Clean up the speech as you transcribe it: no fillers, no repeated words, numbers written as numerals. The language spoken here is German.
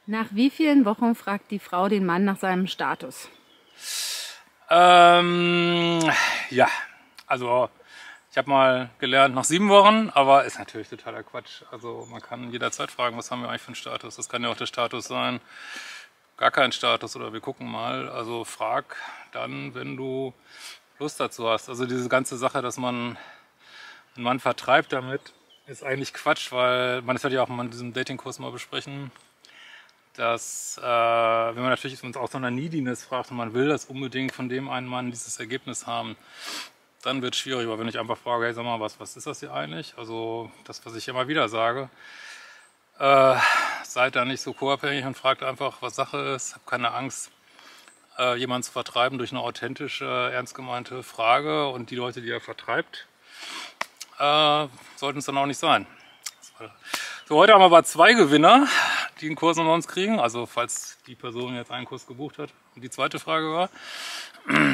Nach wie vielen Wochen fragt die Frau den Mann nach seinem Status? Ja, also ich habe mal gelernt nach 7 Wochen, aber ist natürlich totaler Quatsch. Also man kann jederzeit fragen, was haben wir eigentlich für einen Status? Das kann ja auch der Status sein, gar kein Status oder wir gucken mal. Also frag dann, wenn du Lust dazu hast. Also diese ganze Sache, dass man einen Mann vertreibt damit, ist eigentlich Quatsch, weil man das wird ja auch mal in diesem Datingkurs mal besprechen, dass wenn man natürlich uns aus so einer Neediness fragt und man will das unbedingt von dem einen Mann dieses Ergebnis haben, dann wird es schwierig. Aber wenn ich einfach frage, hey, sag mal, was ist das hier eigentlich? Also das, was ich immer wieder sage, seid da nicht so co-abhängig und fragt einfach, was Sache ist. Habt keine Angst, jemanden zu vertreiben durch eine authentische, ernst gemeinte Frage. Und die Leute, die er vertreibt, sollten es dann auch nicht sein. So, heute haben wir aber 2 Gewinner, die einen Kurs umsonst kriegen. Also falls die Person jetzt einen Kurs gebucht hat. Und die zweite Frage war,